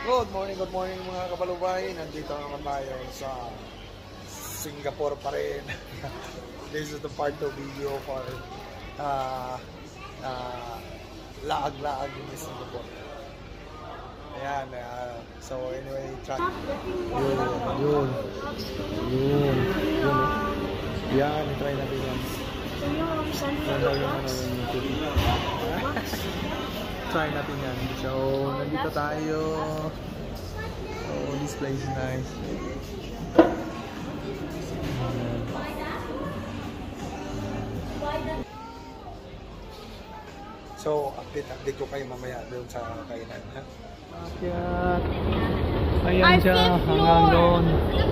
Good morning mga kabalubay. Nandito naman tayo sa Singapore pa rin. This is the part 2 video for laag-laag in Singapore. Ayan, so anyway, yun. Yan, try natin yan. Try natin yan. So, nandito tayo. Oh, this place is nice. So, update ko kayo mamaya doon sa kainan, ha? Akyat. Ayan siya, hanggang doon.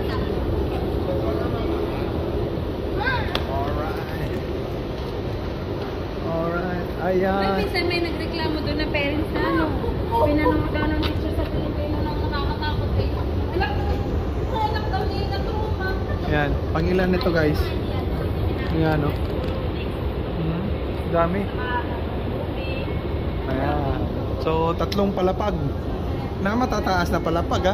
Alright, ayan. Minsan may nagreklamo doon na parents na pinanood daw ng picture sa Pilipino na nakakatakot kayo. Anak daw niya na trauma. Ayan, pangilan nito guys. Ayan, no? Dami. Ayan. So, 3 palapag. Na matataas na palapag, ha?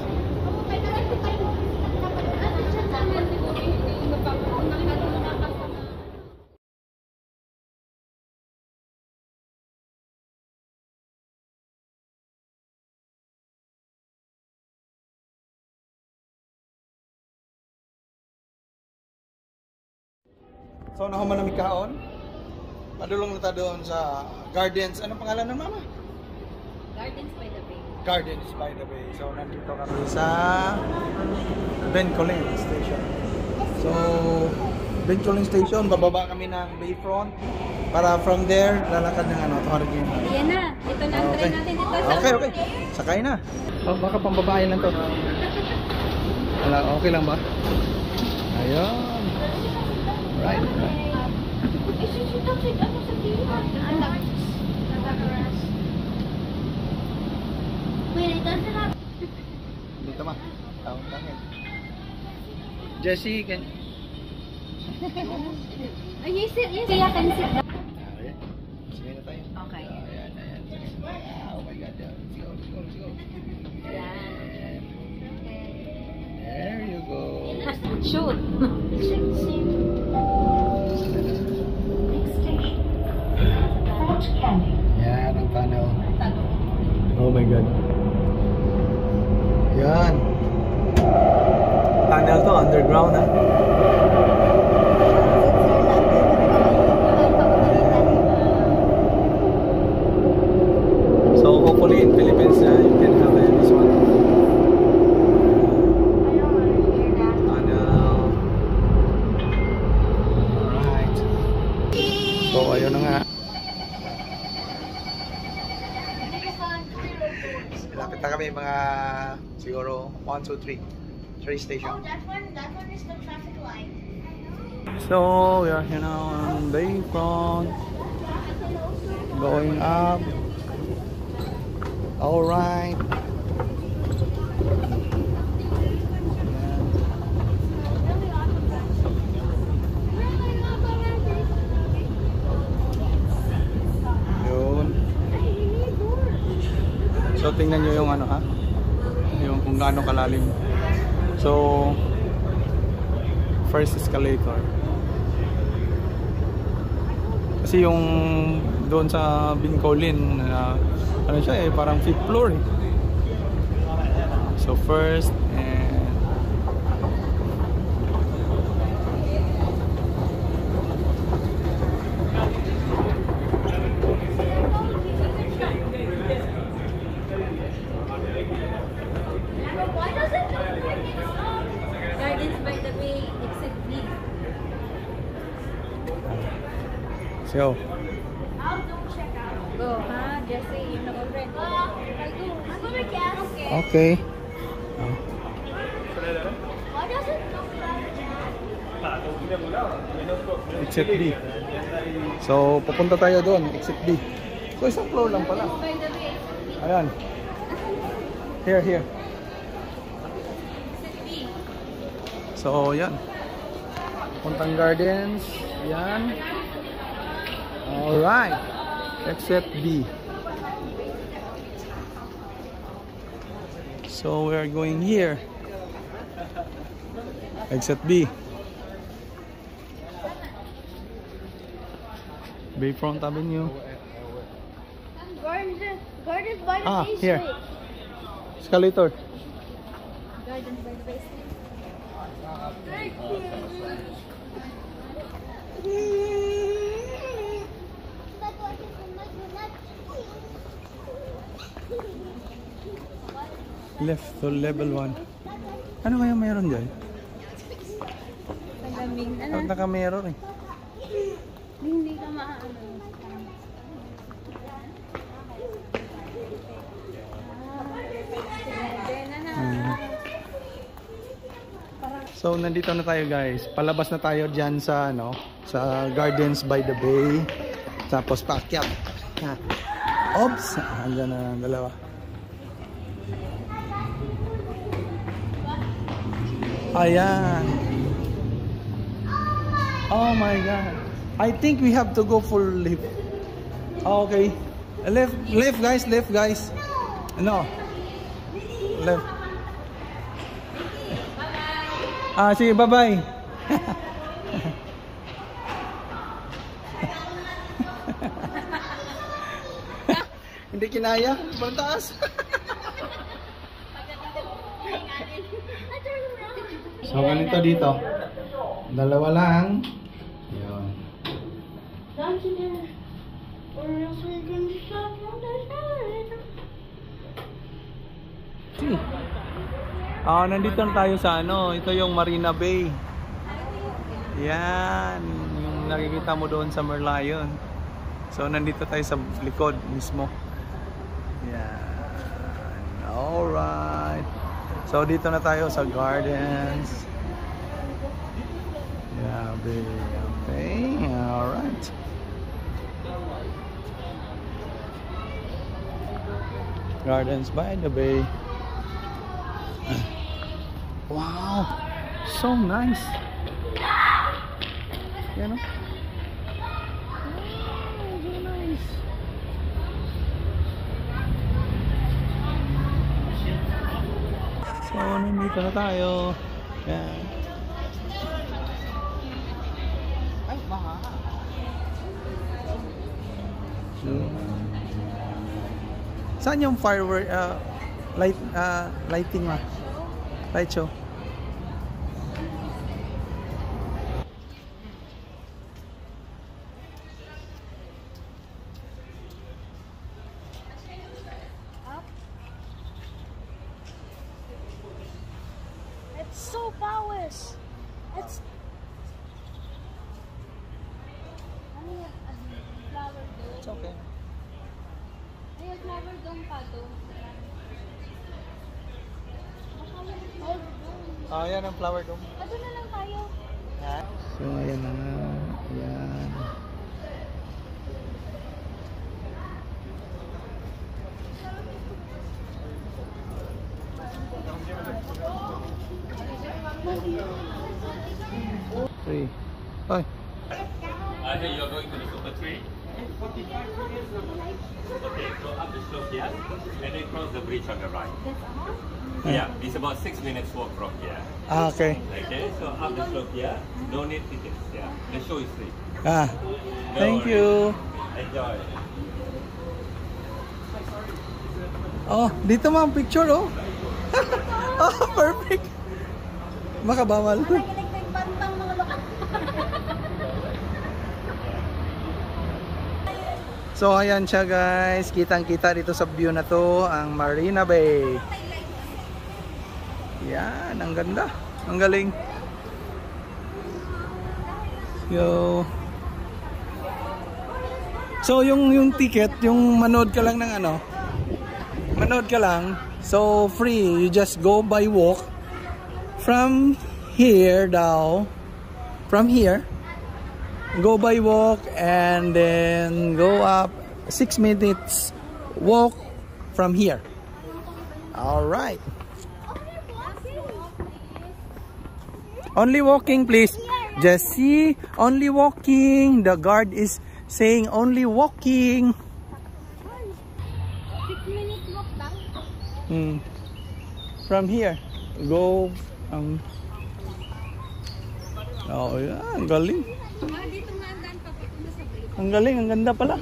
So, nahuman namin kaon. Padulong na tayo doon sa Gardens. Anong pangalan ng mama? Gardens by the Bay. Gardens by the Bay. So, nandito kami sa Bencoolen Station. So, Bencoolen Station, bababa kami ng Bayfront. Para from there, lalakad ng Tohar Game. Ayan na. Ito na ang train natin dito. Okay. Sakay na. Oh, baka pambabae lang to. Okay lang ba? Ayun. Right. Dito ma. Taong tangin. Jessie, can... Yes, I can sit down. Okay. Sige na tayo. Okay. Ayan. Oh my God. Let's go. Yan. There you go. Shoot. Yan ang tunnel. Oh my God. Yan. Tunnel to, underground, ha? So hopefully in Philippines you can have this one. Tunnel. Alright. So ayun na nga. Lapit na kami mga siguro 1, 2, 3 station. Oh, that one is the traffic light. So we are here now on Bayfront, going up. All right. Yun. So tingnan nyo yung yung kung gaano kalalim. So first escalator. Kasi yung doon sa Bencoolen ano siya parang 5th floor eh. So first and Gardens by the Bay, exit B. so Go, ha? Jessie, you know already. I'll go. I'm gonna guess. okay. Why does it look like Exit B. So pupunta tayo doon, exit B. So isang floor lang pala. By the Bay. Ayan. Here. Exit B. So yan. Puntang Gardens. Yan. Alright. Exit B. So we are going here. Exit B. Bayfront Avenue. Gardens by the Bay Here. Street. Escalator. Gardens by the Bay Street. Left to level 1. Ano kaya mayroon dyan? Malamig. Ano? Bakit naka-mirror eh? Hindi ka maaano. So nandito na tayo guys. Palabas na tayo diyan sa ano, sa Gardens by the Bay. Tapos paakyat. Oops, andyan na ang dalawa. Ayan. Oh my god. I think we have to go for left. Okay. Left guys. No. Left. Sige, bye-bye. Hindi kinaya, taas. So, ganito dito. Dalawa lang. Yun. Nandito na tayo sa ano, ito yung Marina Bay. Yan, yung nakikita mo doon sa Merlion. So nandito tayo sa likod mismo. Yan. Alright. So dito na tayo sa Gardens. Yeah, Bay. Okay. Alright. Gardens by the Bay. Wow, so nice. Yan o. Wow, so nice. So, nandito na tayo. Yan. Ay, baha. Saan yung firework, lighting ma? Light show. It's so powers. It's Flower dome. It's okay. Ay, flower dome pa to. Yan ang flower dome. Doon na lang tayo. So, ayan na nga. Ayan. Three. Ay. I think you're going to the super tree. Okay, so up the slope here, and then cross the bridge on the right. Yeah, it's about 6 minutes walk from here. Okay. Okay, so up the slope here, no need tickets. Yeah, the show is free. Thank you. Enjoy. Oh, dito mo ang picture, oh. Oh, perfect. Makabawal. pantang mga lokal. So, ayan siya guys. Kitang-kita dito sa view na to, ang Marina Bay. Yan, ang ganda. Ang galing. Yo. So, yung ticket, yung manood ka lang ng ano, manood ka lang. So, free. You just go by walk from here daw. From here. Go by walk and then go up 6 minutes walk from here. All right. Only walking, please. Jessie, only walking. The guard is saying only walking. 6 minutes walk lang. From here. Go. Oh, yeah. Ang galing. Dito nga ang daan papunta sa bridge. Ang galing. Ang ganda pala.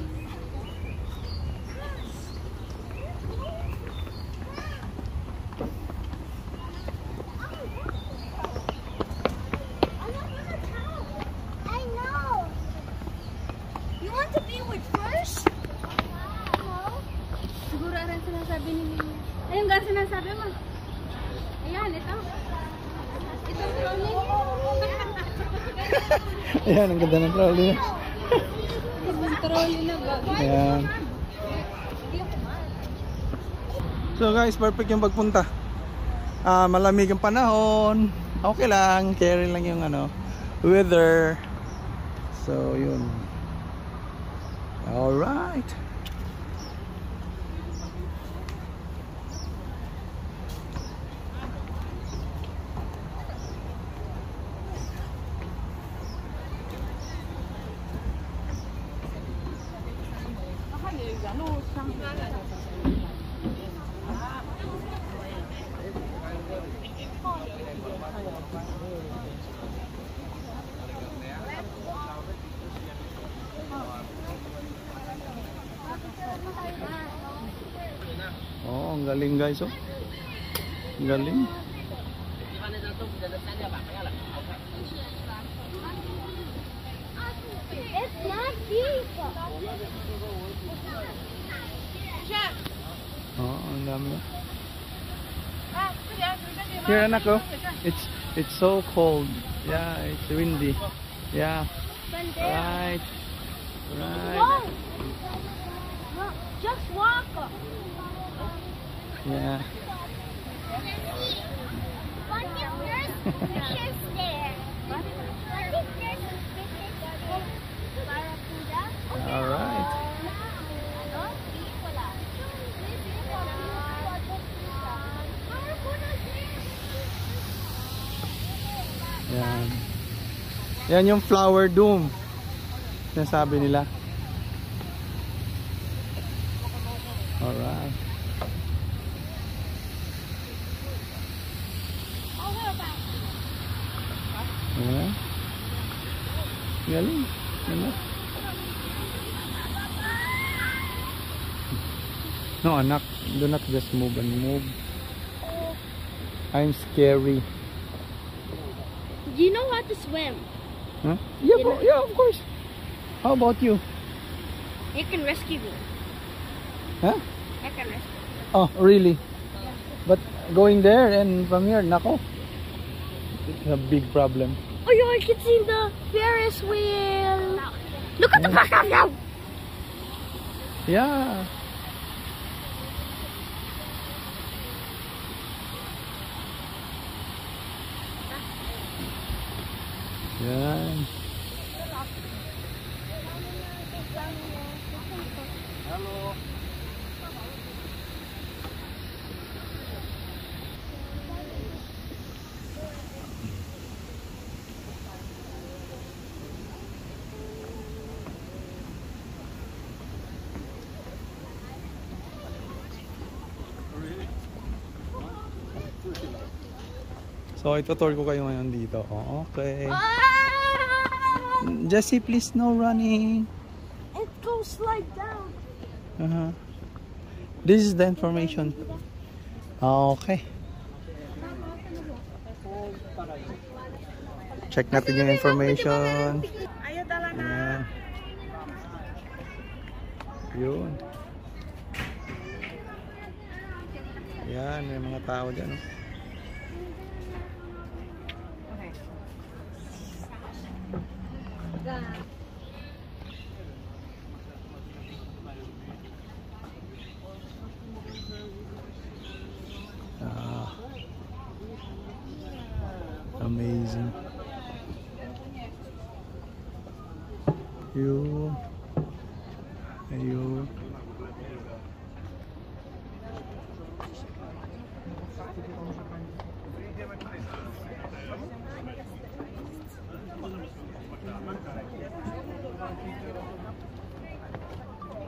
I know. You want to be with first? No. Siguro aran sinasabi ni Mimi. Ayun nga sinasabi mo. Ayan, ito. Ito trolley. Ayan, ang ganda ng trolley. Ibang trolley na ba? Ayan. So guys, perfect yung pagpunta. Malamig ang panahon. Okay lang, carry lang yung weather. So yun. Alright. Oh, ang galing guys, oh. Ang galing. It's not deep. Oh, ang dami. Here, anak ko. It's so cold. Yeah, it's windy. Yeah. Right. Right. No. No, just walk. Yeah. But if there's fishes there. But if there's fishes there. Barracuda. All right. Yan. Yan yung flower dome. Sinasabi nila. Alright. Yan. Galing. Ano? No, anak. Do not just move and move. I'm scary. Do you know how to swim? Huh? Yeah, yeah, of course. How about you? You can rescue me. Huh? I can rescue you. Oh, really? But going there and from here, nako. It's a big problem. Oh, yeah, I can see the Ferris wheel. Look at the back of now. Yeah. Yan. So, itutour ko kayo ngayon dito. Oh, okay. Jessie, please, no running. It goes slide down. This is the information. Okay. Check natin yung information. Ayan. Yun. Yan, may mga tao dyan. Oh. Amazing. Ayun. Ayun.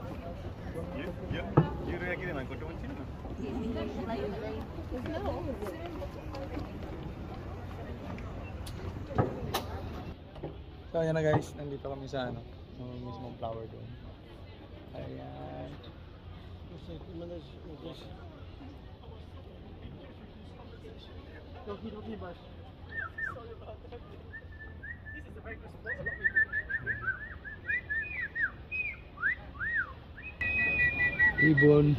You reagieren, man. So ayan na guys, nandito kami sa ano, yung mismong flower dome. Ayan. Ibon.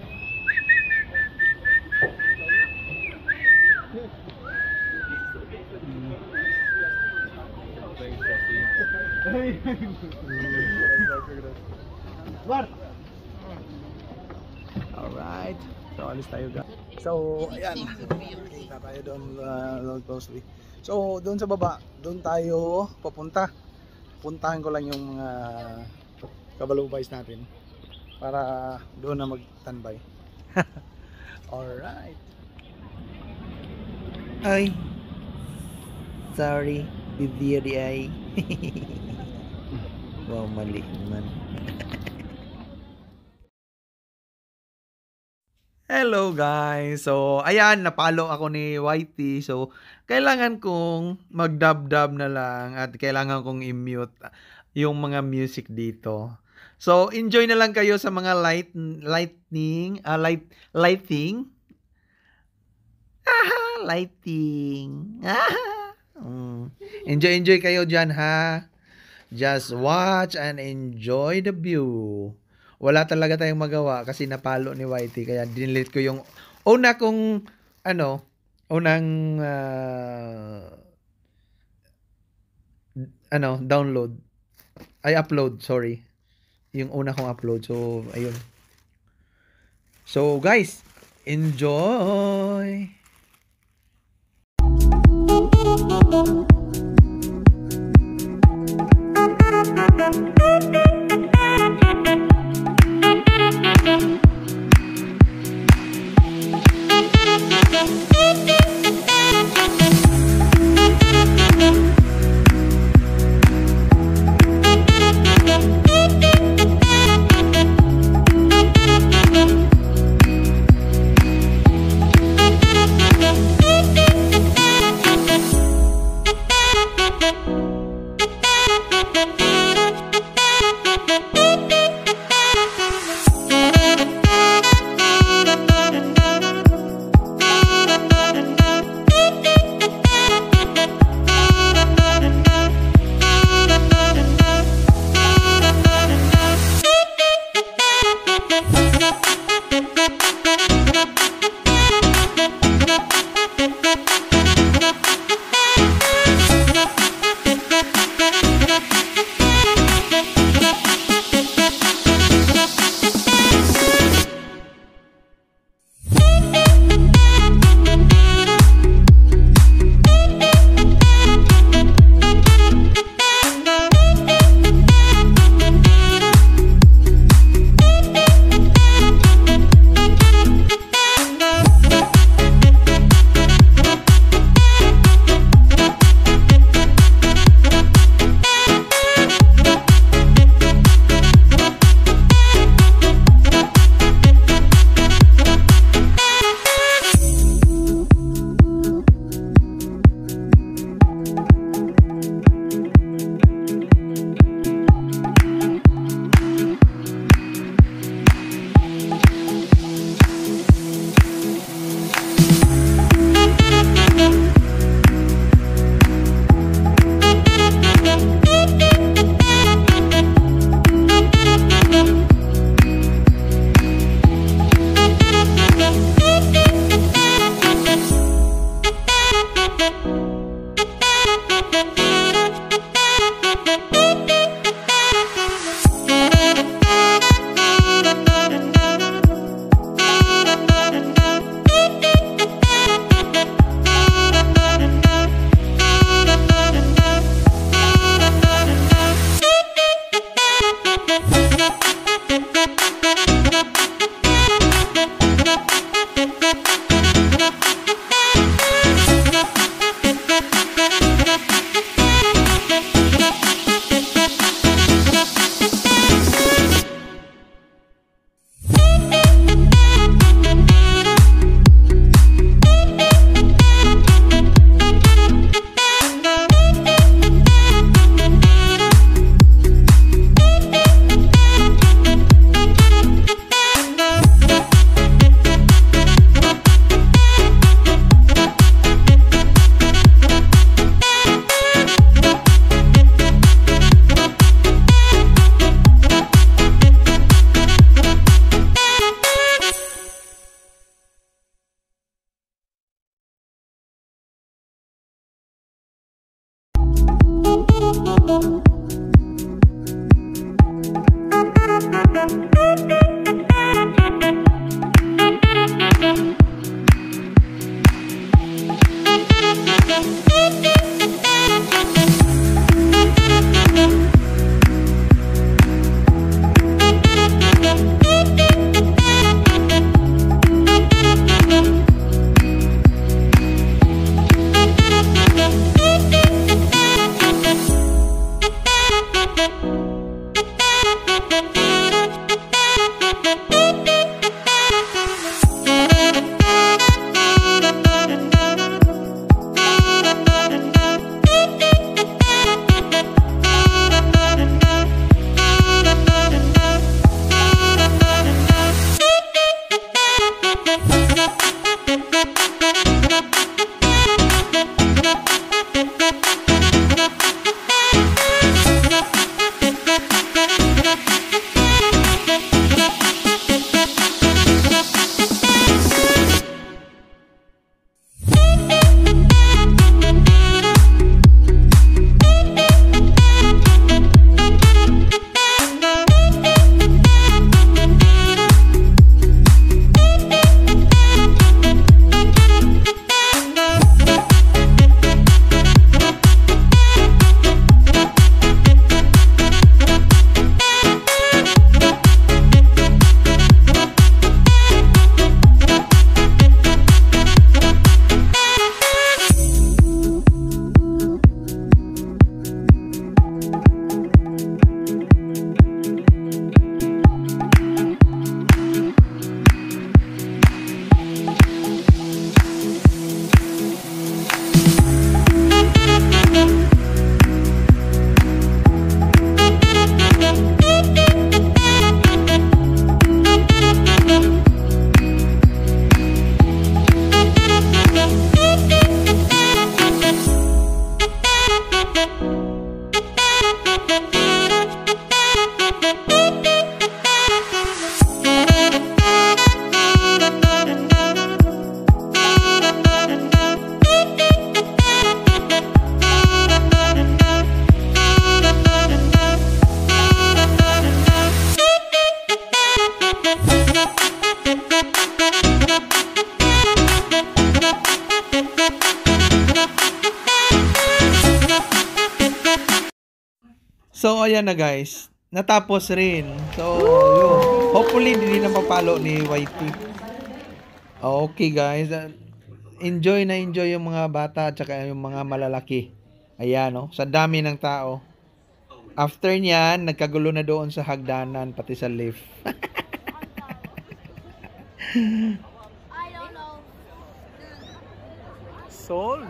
Alright. So, alis tayo guys. So, ayan. Kita tayo doon closely. So, doon sa baba, doon tayo papunta. Puntahan ko lang yung mga kabalubays natin para doon na magtanbay. Alright. Ay. Sorry. Bibir ay. Wow, mali naman. Hello guys! So, ayan, napalo ako ni Whitey. So, kailangan kong mag-dub-dub na lang at kailangan kong i-mute yung mga music dito. So, enjoy na lang kayo sa mga lighting. Enjoy kayo dyan, ha? Just watch and enjoy the view. Wala talaga tayong magawa kasi napalo ni Whitey. Kaya dinelete ko yung una kong download. Upload, sorry. Yung una kong upload. So, ayun. So, guys, enjoy! So, ayan na guys. Natapos rin. So, yun. Hopefully, hindi na mapalo ni YT. Okay guys. Enjoy na enjoy yung mga bata at saka yung mga malalaki. Ayan, no? Sa dami ng tao. After nyan, nagkagulo na doon sa hagdanan, pati sa lift. I don't know. Soul.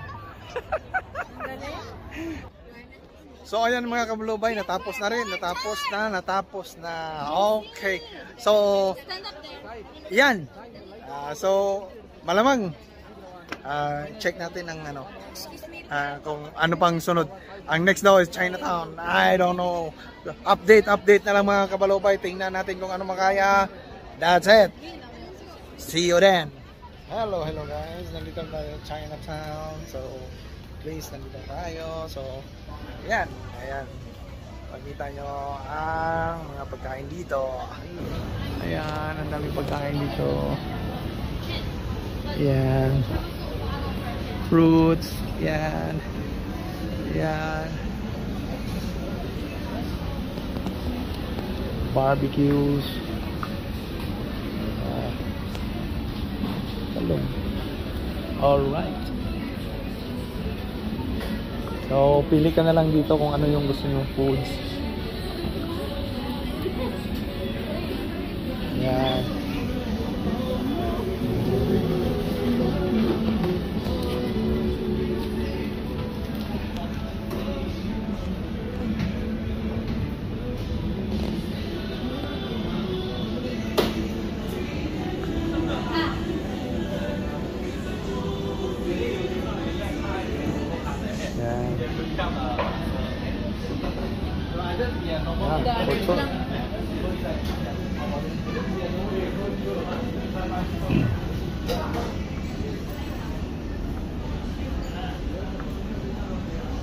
So ayan mga kabulubay, natapos na rin, natapos na. Okay. So yan. So malamang check natin ang ano kung ano pang sunod. Ang next daw is Chinatown. I don't know. Update na lang mga kabalubay. Tingnan natin kung ano makaya. That's it. See you then. Hello guys. Nandito tayo Chinatown. So please, nandito tayo. So ayan. Pagkita nyo ang mga pagkain dito. Ayan, ang daming pagkain dito. Ayan. Fruits. Ayan. Barbecues. Talong. Alright. So, pili ka na lang dito kung ano yung gusto nyong foods. Yan.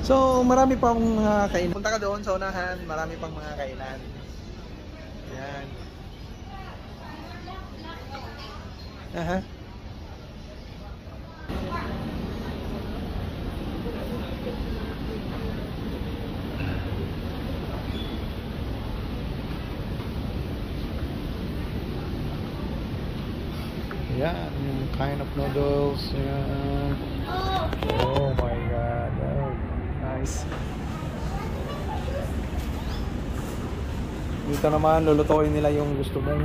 So, marami pang mga kainan. Punta ka doon sa unahan, marami pang mga kainan. Yan. Aha. Yan, yung kind of noodles. Yan. Oh my god. Oh, nice. Dito naman lulutuin nila yung gusto mo.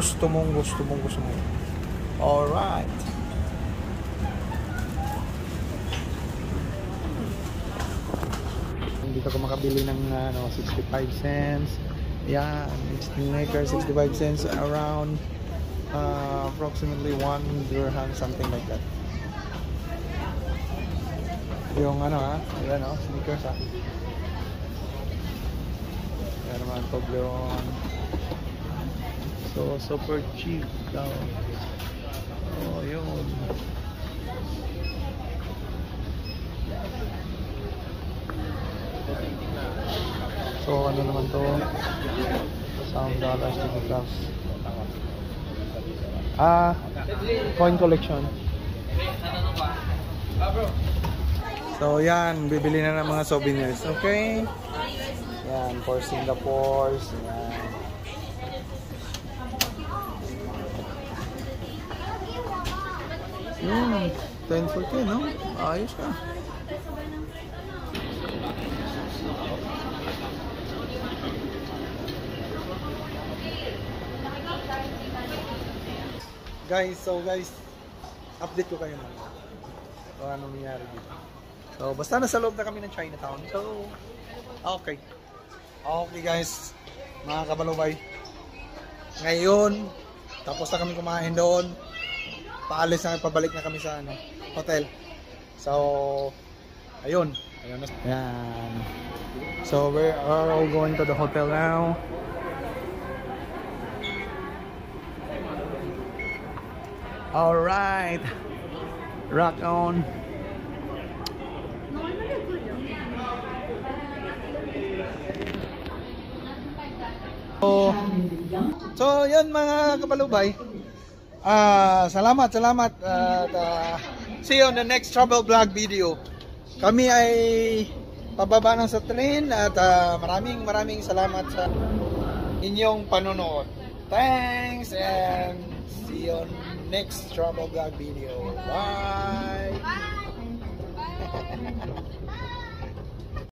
Alright. Dito ka makabili ng 65 cents. Yan, instant maker 65 cents around approximately 1 dirham, something like that. Yung ayan sneakers Yan naman Toblerone. So super cheap daw. Oh, yun. So ano naman to? $1 to the class. Coin collection. So yan, bibili na ng mga souvenirs. Okay? Yan, for Singapore. Yan. 10 for 10, no? Ayos ka. Guys, update ko kayo naman. So, anong nangyari dito. So, basta nasa loob na kami ng Chinatown. So, okay. Okay guys, mga kabalubay. Ngayon, tapos na kami kumain doon. Paalis na, pabalik na kami sa hotel. So, ayun. Ayun na. Yan. So, we are all going to the hotel now. Alright. Rock on. So yun mga kabalubay. Salamat. See you on the next travel vlog video. Kami ay pababa na sa train at maraming salamat sa inyong panonood. Thanks and see you on next travel vlog video. Bye.